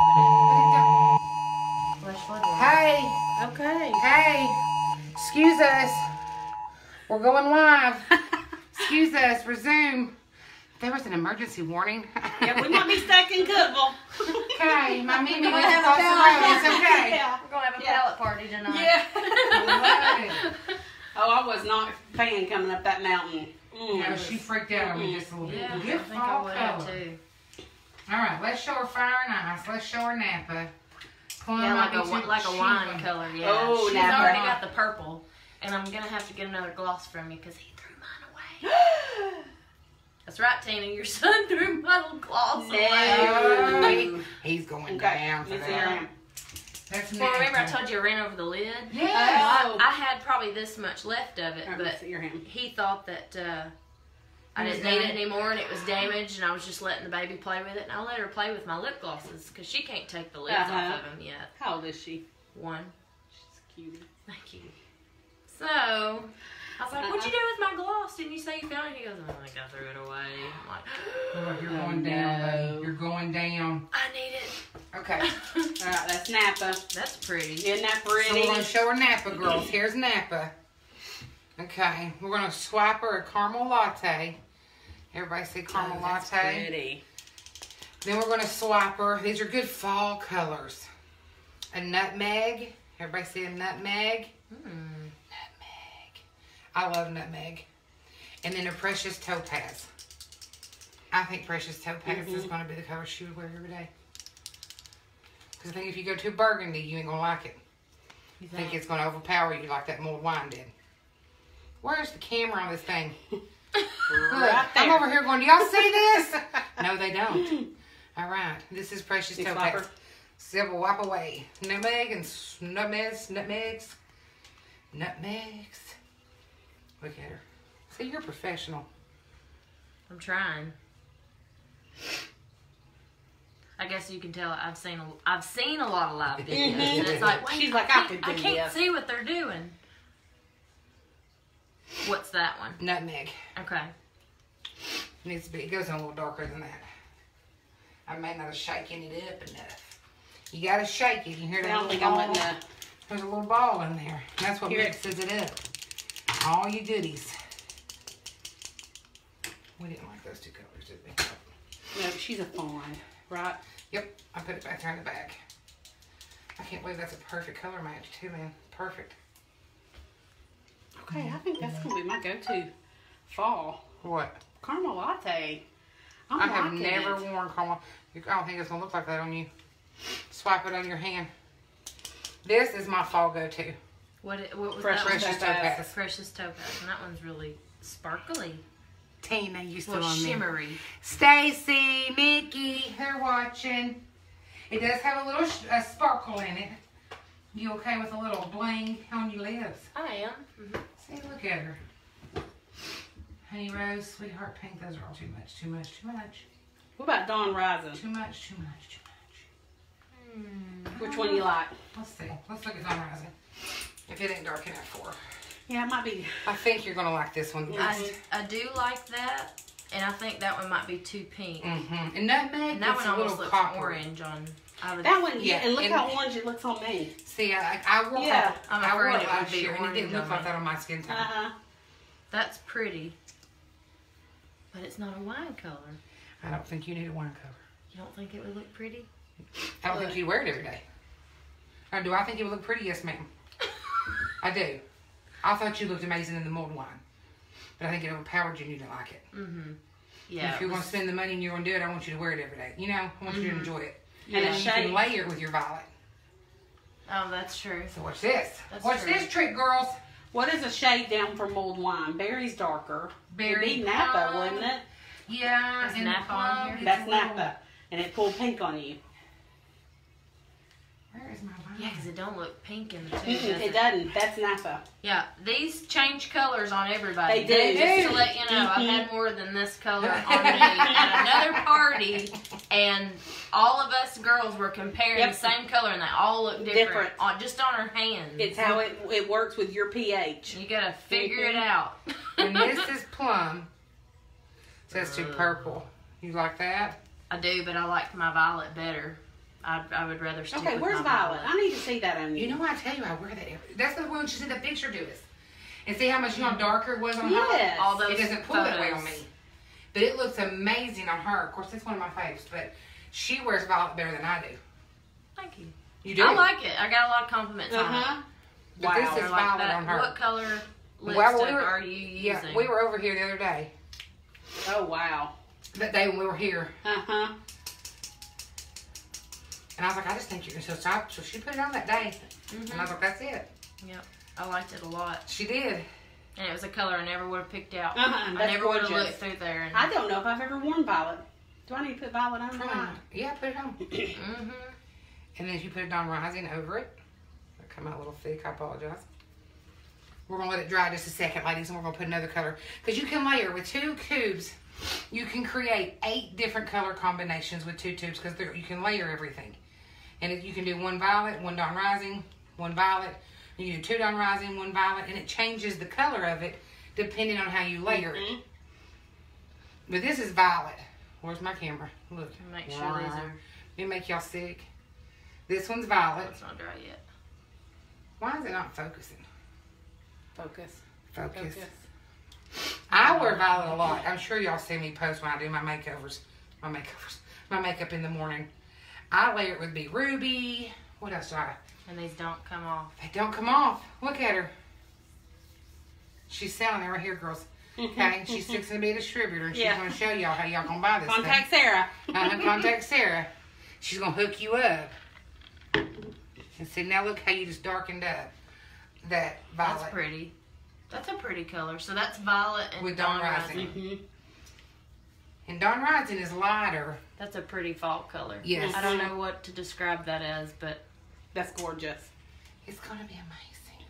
But it, flesh Hey, Okay. hey, excuse us. We're going live. Excuse us, resume. There was an emergency warning. Yeah, we might be stuck in Cookville. Okay, my Mimi We went have a across the road. pallet. It's okay. Yeah. We're going to have a Yeah. pallet party tonight. Yeah. Oh, I was not a fan coming up that mountain. Mm. No, she freaked out on me just a little bit. Yeah, I Good think I fall would have color. too. All right, let's show her fire and ice. Let's show her Napa. Plum Yeah, might like a be wi- too like a cheap. wine color. Yeah. Oh, She's Napa. already got the purple, and I'm gonna have to get another gloss from you because he threw mine away. That's right, Tina. Your son threw my little gloss away. Oh, No. he- he's going Okay. down for Let's see where I that. am. That's Well, remember I Napa. told you I ran over the lid? Yeah. Oh. I, I had probably this much left of it, All right, but let's see your hand. he thought that uh, I It was didn't need it done. anymore and it was damaged, and I was just letting the baby play with it. And I let her play with my lip glosses because she can't take the lids Uh-huh. off of them yet. How old is she? One. She's cute. Thank you. So, I was like, what'd you do with my gloss? Didn't you say you found it? He goes, oh, I think I threw it away. I'm like, Oh, you're Oh, going down, no. buddy. You're going down. I need it. Okay. All right, that's Napa. That's pretty. Isn't that So we're pretty? going to show her Napa, girls. Here's Napa. Okay. We're going to swipe her a caramel latte. Everybody say caramel Oh, that's latte. pretty. Then we're going to swipe her. These are good fall colors. A nutmeg. Everybody say a nutmeg. Hmm. Nutmeg. I love nutmeg. And then a precious topaz. I think precious topaz is Mhm. going to be the color she would wear every day. Because I think if you go too burgundy, you ain't going to like it. You I think think? it's going to overpower you like that mulled wine did. Where's the camera on this thing? Look, Right I'm there. over here going, do y'all see this? No, they don't. All right. This is precious You topaz. swipe her? Silver wipe away. Nutmeg and s- nutmegs, nutmegs, nutmegs. Look at her. See, you're professional. I'm trying. I guess you can tell I've seen a, I've seen a lot of live videos. Mhm. And it's like, wait, She's I like, I can't, could I do can't this. see what they're doing. What's that one? Nutmeg. Okay. Needs to be. It goes on a little darker than that. I may not have shaken it up enough. You gotta shake it. You hear I that don't little think I'm ball? letting the... There's a little ball in there. That's what Here. mixes it up. All you goodies. We didn't like those two colors, did we? No, she's a fawn, right? Yep, I put it back there in the back. I can't believe that's a perfect color match too, man. Perfect. Okay, I think that's going to be my go-to fall. What? Caramel latte. I'm I have liking never it. worn caramel. You- I don't think it's gonna look like that on you. Swipe it on your hand. This is my fall go-to. What, it, what was Precious that? Precious Topaz. Topaz. Precious Topaz. And that one's really sparkly. Tina used to Well, on me. shimmery. Stacy, Mickey, they're watching. It does have a little sh- a sparkle in it. You okay with a little bling on your lips? I am. Mm-hmm. See, look at her. Honey Rose, Sweetheart Pink, those are all too much, too much, too much. What about Dawn Rising? Too much, too much, too much. Mm. Which one you like? Let's see. Let's look at Dawn Rising. If it ain't dark enough for her. Yeah, it might be. I think you're going to like this one the I, best. I do like that, and I think that one might be too pink. Mm-hmm. And Nutmeg, And that it's one a almost little looks copper. orange on. I would, That one, yeah. Yeah, And look and- how orange it looks on me. See, I, I wore Yeah, that. I'm I wore afraid it it would last be year, and it didn't orange look on like me. that on my skin tone. Uh-huh. That's pretty, but it's not a wine color. I don't think you need a wine cover. You don't think it would look pretty? I don't think you'd wear it every day. Or do I think it would look pretty? Yes, ma'am. I do. I thought you looked amazing in the mulled wine. But I think it overpowered you and you didn't like it. Mm-hmm. And Yeah. if you're it going was- to spend the money and you're going to do it, I want you to wear it every day. You know, I want you to Mhm. enjoy it. And yeah. a And you shade. can layer it with your violet. Oh, that's true. So watch this. That's watch true. this trick, girls. What is a shade down from mulled wine? Berry's darker. Berry It'd be Napa, plum. wouldn't it? Yeah. Is and Napa on plum, here? it's That's a little- Napa. And it pulled pink on you. Where is my violet? Yeah, because it don't look pink in the tube. Mm-mm, does it doesn't. That's Napa. Yeah, these change colors on everybody. They do. Just to let you know, I've had more than this color on me at another party, and all of us girls were comparing Yep. the same color, and they all look different, Different. on just on our hands. It's how it it works with your pH. You gotta figure it Mhm. out. And this is plum. So that's too purple. You like that? I do, but I like my violet better. I I would rather stick Okay, with where's my Violet? I need to see that on you. You know what I tell you? I wear that. Every, that's the one she sent the picture to us. And see how much you know how darker it was on her? Yes. All those It doesn't pull that way on photos. me. But it looks amazing on her. Of course, that's one of my faves. But she wears violet better than I do. Thank you. You do? I like it. I got a lot of compliments on Uh-huh. it. But this Wow. is I like violet that. on her. What color Well, lipstick we were- are you using? Yeah, we were over here the other day. Oh, wow. That day when we were here. Uh-huh. And I was like, I just think you're going to stop. So she put it on that day. Mhm. And I was like, that's it. Yep, I liked it a lot, She did. and it was a color I never would have picked out. Uh-huh, I that's never would have gorgeous. looked through there. And, I don't know if I've ever worn Violet. Do I need to put Violet on Come mine? on. Yeah, put it on. mm-hmm. And then if you put it on rising over it, it'll come out a little thick. I apologize. We're going to let it dry just a second, ladies, and we're going to put another color. Because you can layer with two tubes. You can create eight different color combinations with two tubes because you can layer everything. And if you can do one violet, one dawn rising, one violet. You can do two dawn rising, one violet. And it changes the color of it depending on how you layer it. Mhm. But this is violet. Where's my camera? Look. Make sure these are. It make y'all sick. This one's violet. It's not dry yet. Why is it not focusing? Focus. Focus. Focus. I wear violet a lot. I'm sure y'all see me post when I do my makeovers. My makeovers. My makeup in the morning. I layer it with Be Ruby. What else do I? And these don't come off. They don't come off. Look at her. She's selling it right here, girls. Okay, she's fixing to be a distributor, and she's Yeah. going to show y'all how y'all going to buy this Contact Sarah. thing. Uh, contact Sarah. She's going to hook you up. And see, now look how you just darkened up that violet. That's pretty. That's a pretty color. So that's violet and With dawn dawn rising. rising. Mm-hmm. And dawn rising is lighter. That's a pretty fall color. Yes. I don't know what to describe that as, but That's gorgeous. It's going to be amazing.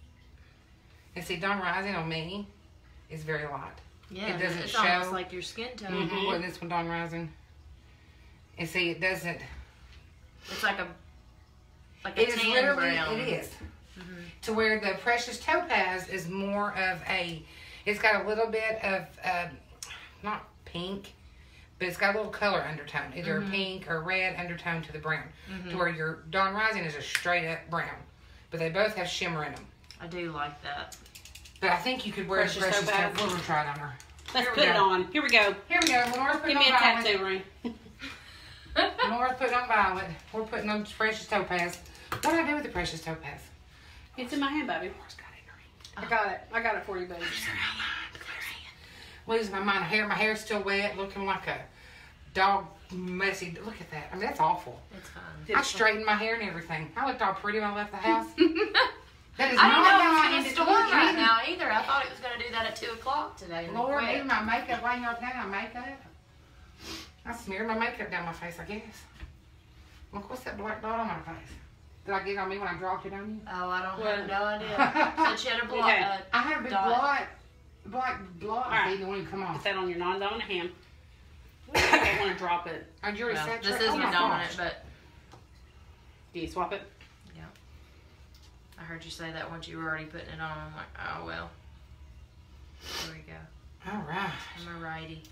And see, dawn rising on me is very light. yeah, It doesn't it's show. almost like your skin tone. Mm-hmm. Well, this one dawn rising. And see, it doesn't. It's like a like a It is tan literally. brown. It is. Mhm. To where the precious topaz is more of a. It's got a little bit of uh, not pink, but it's got a little color undertone, either Mhm. a pink or red undertone to the brown. Mhm. To where your dawn rising is a straight up brown, but they both have shimmer in them. I do like that. But I think you could wear Precious the precious topaz. topaz. We're gonna try it on her. Let's Here we put it go. on. Here we go. Here we go. Lenore's putting Give me a on violet. tattoo ring. Lenore's putting on violet. We're putting on precious topaz. What do I do with the precious topaz? It's in my hand, baby. Lenore's got it in her hand. I got it. I got it for you, baby. There's her outline. There's her hand. Losing my mind. Hair. My hair's still wet, looking like a dog messy. Look at that. I mean, that's awful. It's fine. I straightened my hair and everything. I looked all pretty when I left the house. That is I not didn't know how it I was going ended to storm it. right now either. I thought it was going to do that at two o'clock today. and Lord, quit. even my makeup, why y'all playing on makeup? I smeared my makeup down my face, I guess. Look, what's that black dot on my face? Did I get it on me when I dropped it on you? Oh, I don't Well- have no idea. So she had a block. Okay. Uh, I have a big Dot. blot, black blot. All right. They don't even come Put off. that on your non-dominant hand. I want to drop it. Are you already well, saturated? this is Oh your my dominant, gosh. but Do you swap it? yeah. I heard you say that once you were already putting it on. I'm like, oh well. There we go. All right. I'm a righty.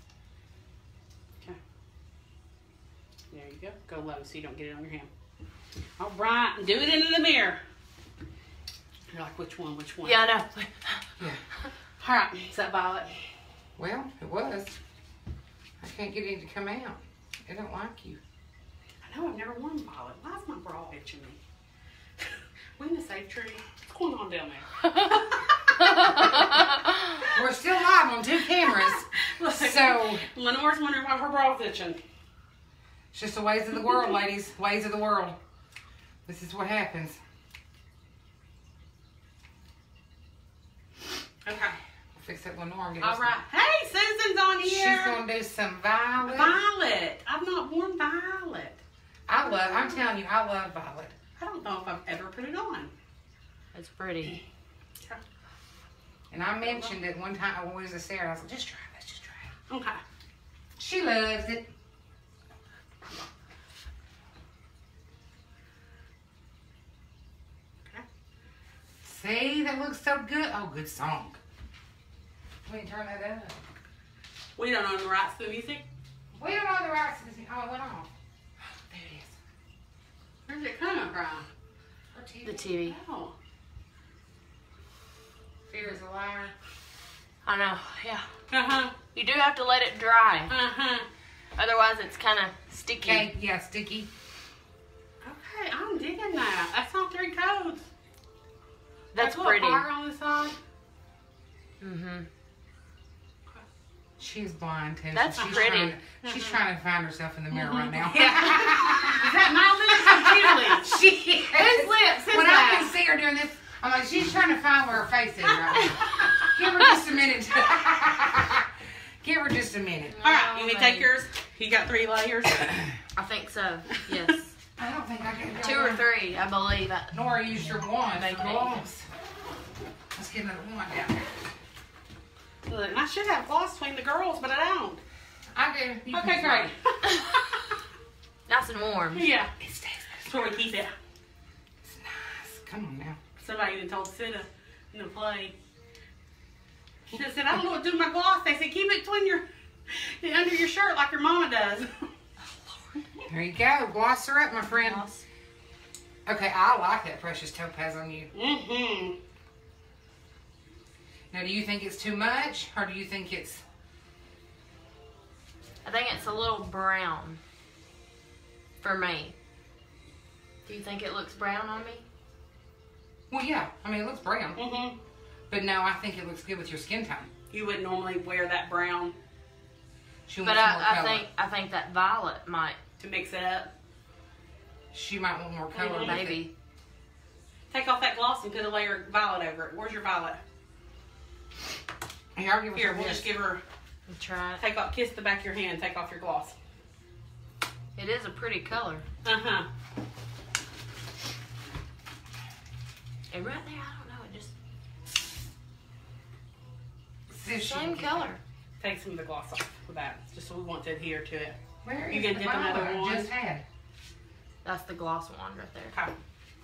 There you go. Go low so you don't get it on your hand. All right. Do it into the mirror. You're like, which one? Which one? Yeah, I know. Yeah. All right. Is that violet? Well, it was. I can't get it to come out. It don't like you. I know I've never worn violet. Why is my bra itching me? We in the safe tree. What's going on down there? We're still live on two cameras, Look, so Lenore's wondering why her bra's itching. it's just the ways of the world, ladies. Ways of the world. This is what happens. Okay. I'll fix that one arm. All right. Hey, Susan's on here. She's gonna do some violet. Violet. I've not worn violet. I love. I'm telling you, I love violet. I don't know if I've ever put it on. It's pretty. And I mentioned it one time when we was at Sarah. I was like, just try it. Let's just try it. Okay. She loves it. Okay. See, that looks so good. Oh, good song. We can turn that up. We don't own the rights to the music. We don't know the rights to this. Oh, it went off. There it is. Where's it coming from? Her T V. The T V. Oh. Fear is a liar. I know. Yeah. Uh-huh. You do have to let it dry. Uh-huh. Otherwise, it's kind of sticky. Okay, yeah, sticky. Okay, I'm digging that. That's not three coats. That's Like a pretty. little fire on the side. Mm-hmm. She's blind too. That's so she's pretty. Trying to, she's trying to find herself in the mirror right now. Is that my lips or Julie's? She is. Whose lips is When that? I can see her doing this, I'm like, she's trying to find where her face is right now. Give her just a minute. Give her just a minute. All right, you Oh, need to take man. yours. You got three layers. I think so. Yes. I don't think I can. Two or three, I believe. I, Nora used your wand Make for it. gloss. Let's get another one down there. Look, and I should have gloss between the girls, but I don't. I do. You Okay, can great. nice and warm. Yeah, It stays that's where we keep it. It's nice. Come on now. Somebody even told Sita in the play. She just said, I don't know what to do with my gloss. They said, keep it between your, under your shirt like your mama does. There you go. Gloss her up, my friend. Gloss. Okay, I like that precious topaz on you. Mm-hmm. Now, do you think it's too much, or do you think it's... I think it's a little brown for me. Do you think it looks brown on me? Well, yeah. I mean, it looks brown. Mm-hmm. But no, I think it looks good with your skin tone. You would normally wear that brown She wants But more I, I color. think I think that violet might, to mix it up. She might want more color. Mhm. with maybe. Take off that gloss and put a layer of violet over it. Where's your violet? it. Here, I'll give her Here, some we'll of just this. give her, We'll try it. take off, kiss the back of your hand, take off your gloss. It is a pretty color. Uh-huh. And right there, I don't know, it just See if she same can- color. Take some of the gloss off with that, just so we want to adhere to it. Where You is gonna the dip another violet I one? just had? That's the gloss wand right there. Okay.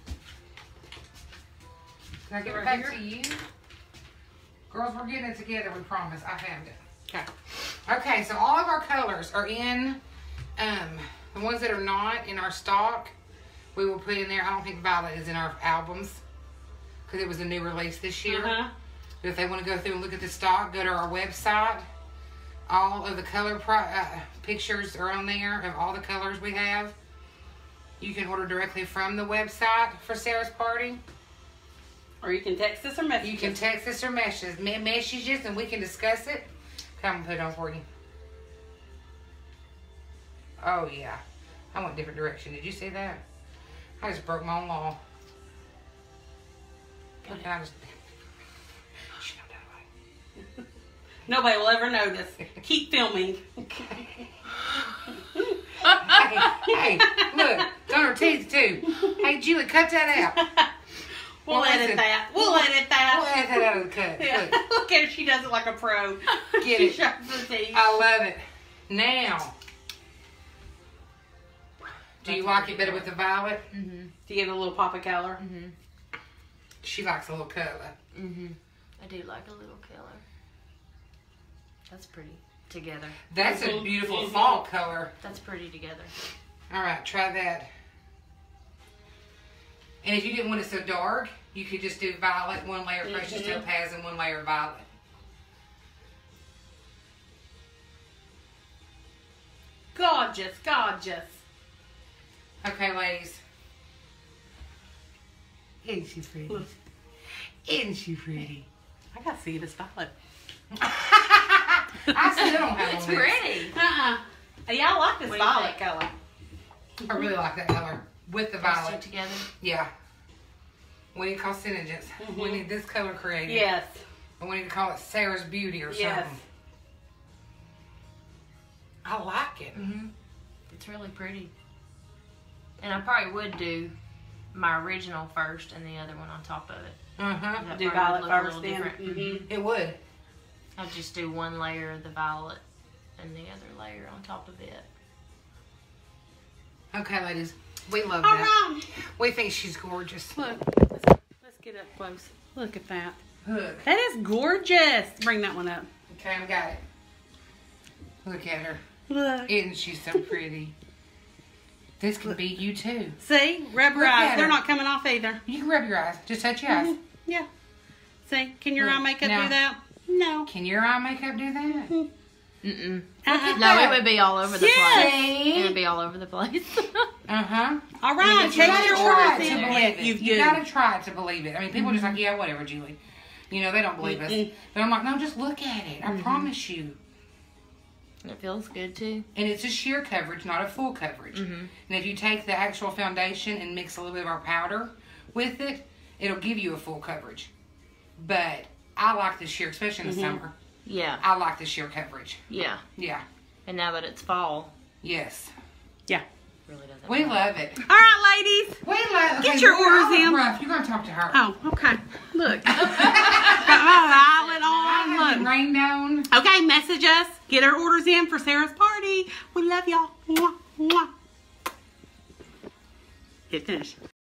Can I give Right it back here? to you? Girls, we're getting it together, we promise. I found it. Okay. Okay, so all of our colors are in, um, the ones that are not in our stock, we will put in there. I don't think Violet is in our albums, because it was a new release this year. Uh-huh. But if they want to go through and look at the stock, go to our website. All of the color pro uh, pictures are on there of all the colors we have. You can order directly from the website for Sarah's party. Or you can text us or message You can us. text us or messages, me- messages, and we can discuss it. Come and put it on for you. Oh yeah, I went a different direction. Did you see that? I just broke my own law. Look Look, at I just. She don't know. it. Nobody will ever notice. Keep filming. Hey, hey, look, it's on her teeth too. Hey, Julie, cut that out. We'll, Well, edit listen. that. We'll edit that. We'll edit that out of the cut. Yeah. Look, Look at her. She does it like a pro. Get she it. shows the teeth. I love it. Now, do you like it better with the violet? Mm-hmm. To give it a little pop of color. Mm-hmm. She likes a little color. Mm-hmm. I do like a little color. That's pretty together. That's a Mhm, beautiful mhm. fall color. That's pretty together. All right, try that. And if you didn't want it so dark, you could just do violet, one layer of precious Mhm. topaz, and one layer of violet. Gorgeous, gorgeous. Okay, ladies. Isn't she pretty? Look. Isn't she pretty? I gotta see this violet. I still don't have It's on this. pretty. Uh-uh. Yeah, I like this What do you violet think? color. I really like that color with the Those two violet. together. Yeah. We need to call synergies. Mhm. We need this color created. Yes. And we need to call it Sarah's Beauty or Yes. something. I like it. Mm-hmm. It's really pretty. And I probably would do my original first and the other one on top of it. Uh-huh. That Do probably violet would look a first little then. different. Mm-hmm. It would. I'd just do one layer of the violet and the other layer on top of it. Okay, ladies. We love All that. right. We think she's gorgeous. Look. Let's, let's get up close. Look at that. Look. That is gorgeous. Bring that one up. Okay, I got it. Look at her. Look. Isn't she so pretty? This can be you too. See? Rub your Look eyes. at They're her. not coming off either. You can rub your eyes. Just touch your eyes. Mhm. Yeah. See? Can your Look, eye makeup now. do that? No. Can your eye makeup do that? Mm-mm. Uh-uh. No, it would be all over the Yes. place. It would See? be all over the place. Uh-huh. All right. You Take gotta your try orders it to in. believe Yeah, it. you You do. gotta try it to believe it. I mean, people are just like, yeah, whatever, Julie. You know, they don't believe us. Mm-mm. But I'm like, no, just look at it. I promise you. It feels good too. And it's a sheer coverage, not a full coverage. Mm-hmm. And if you take the actual foundation and mix a little bit of our powder with it, it'll give you a full coverage. But I like the sheer, especially in the Mhm. summer. Yeah. I like the sheer coverage. Yeah. Yeah. And now that it's fall, Yes. Yeah. it really doesn't We matter. love it. All right, ladies. We love Get okay, your you're- orders I look in. rough. You're going to talk to her. Oh, okay. Look. Got my violet I on. have it Look. rained on. Okay, message us. Get our orders in for Sarah's party. We love y'all. Mwah, mwah. Get finished.